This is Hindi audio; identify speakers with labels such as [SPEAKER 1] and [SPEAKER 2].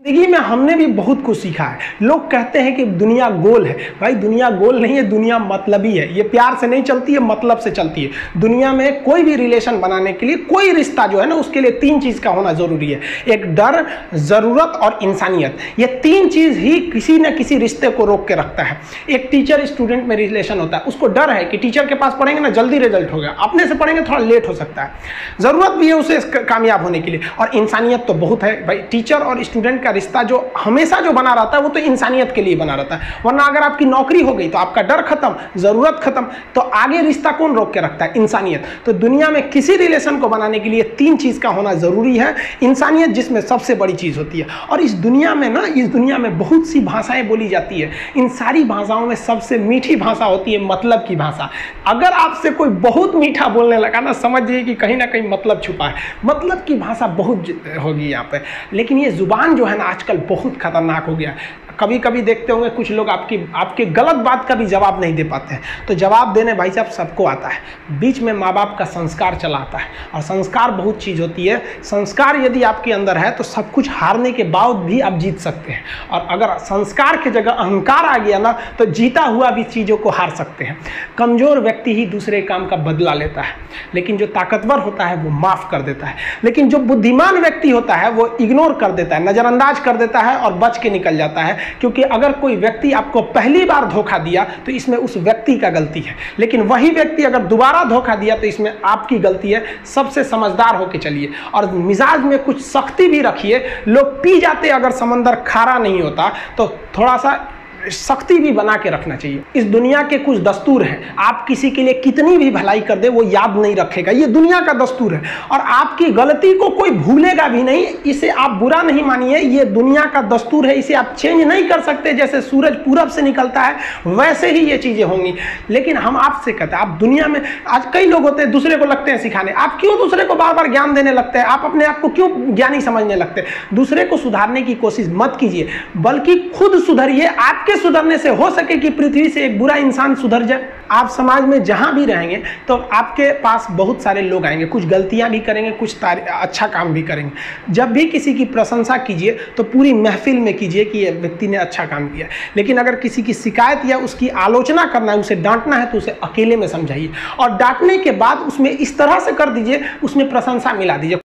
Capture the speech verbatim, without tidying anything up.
[SPEAKER 1] जिंदगी में हमने भी बहुत कुछ सीखा है। लोग कहते हैं कि दुनिया गोल है। भाई दुनिया गोल नहीं है, दुनिया मतलबी है। ये प्यार से नहीं चलती है, मतलब से चलती है। दुनिया में कोई भी रिलेशन बनाने के लिए, कोई रिश्ता जो है ना, उसके लिए तीन चीज का होना जरूरी है। एक डर, जरूरत और इंसानियत। ये तीन चीज ही किसी न किसी रिश्ते को रोक के रखता है। एक टीचर स्टूडेंट में रिलेशन होता है, उसको डर है कि टीचर के पास पढ़ेंगे ना जल्दी रिजल्ट होगा, अपने से पढ़ेंगे थोड़ा लेट हो सकता है। जरूरत भी है उसे कामयाब होने के लिए, और इंसानियत तो बहुत है भाई। टीचर और स्टूडेंट का रिश्ता जो हमेशा जो बना रहता है वो तो इंसानियत के लिए बना रहता है। वरना अगर आपकी नौकरी हो गई तो आपका डर खत्म, जरूरत खत्म, तो आगे रिश्ता कौन रोक के रखता है? इंसानियत। तो दुनिया में किसी रिलेशन को बनाने के लिए तीन चीज का होना जरूरी है। इंसानियत जिसमें सबसे बड़ी चीज होती है। और इस दुनिया में ना, इस दुनिया में बहुत सी भाषाएं बोली जाती है। इन सारी भाषाओं में सबसे मीठी भाषा होती है मतलब की भाषा। अगर आपसे कोई बहुत मीठा बोलने लगा ना, समझिए कि कहीं ना कहीं मतलब छुपा है। मतलब की भाषा बहुत होगी यहाँ पे। लेकिन ये जुबान जो है ना आजकल बहुत खतरनाक हो गया। कभी कभी देखते होंगे कुछ लोग आपकी आपके गलत बात का भी जवाब नहीं दे पाते हैं। तो जवाब देने भाई साहब सबको आता है। बीच में माँ बाप का संस्कार चला आता है, और संस्कार बहुत चीज़ होती है। संस्कार यदि आपके अंदर है तो सब कुछ हारने के बाद भी आप जीत सकते हैं। और अगर संस्कार की जगह अहंकार आ गया ना, तो जीता हुआ भी चीज़ों को हार सकते हैं। कमज़ोर व्यक्ति ही दूसरे काम का बदला लेता है, लेकिन जो ताकतवर होता है वो माफ़ कर देता है। लेकिन जो बुद्धिमान व्यक्ति होता है वो इग्नोर कर देता है, नज़रअंदाज कर देता है और बच के निकल जाता है। क्योंकि अगर कोई व्यक्ति आपको पहली बार धोखा दिया तो इसमें उस व्यक्ति का गलती है, लेकिन वही व्यक्ति अगर दोबारा धोखा दिया तो इसमें आपकी गलती है। सबसे समझदार होके चलिए, और मिजाज में कुछ सख्ती भी रखिए। लोग पी जाते अगर समंदर खारा नहीं होता, तो थोड़ा सा सख्ती भी बना के रखना चाहिए। इस दुनिया के कुछ दस्तूर हैं, आप किसी के लिए कितनी भी भलाई कर दे वो याद नहीं रखेगा। ये दुनिया का दस्तूर है, और आपकी गलती को कोई भूलेगा भी नहीं। इसे आप बुरा नहीं मानिए, ये दुनिया का दस्तूर है। इसे आप चेंज नहीं कर सकते। जैसे सूरज पूरब से निकलता है वैसे ही ये चीज़ें होंगी। लेकिन हम आपसे कहते हैं, आप दुनिया में आज कई लोग होते हैं दूसरे को लगते हैं सिखाने। आप क्यों दूसरे को बार बार ज्ञान देने लगते हैं? आप अपने आप को क्यों ज्ञानी समझने लगते हैं? दूसरे को सुधारने की कोशिश मत कीजिए, बल्कि खुद सुधरिए। आपके सुधरने से हो सके कि पृथ्वी से एक बुरा इंसान सुधर जाए। आप समाज में जहां भी रहेंगे तो आपके पास बहुत सारे लोग आएंगे, कुछ गलतियां भी करेंगे, कुछ अच्छा काम भी करेंगे। जब भी किसी की प्रशंसा कीजिए तो पूरी महफिल में कीजिए कि ये व्यक्ति ने अच्छा काम किया। लेकिन अगर किसी की शिकायत या उसकी आलोचना करना है, उसे डांटना है, तो उसे अकेले में समझाइए, और डांटने के बाद उसमें इस तरह से कर दीजिए, उसमें प्रशंसा मिला दीजिए।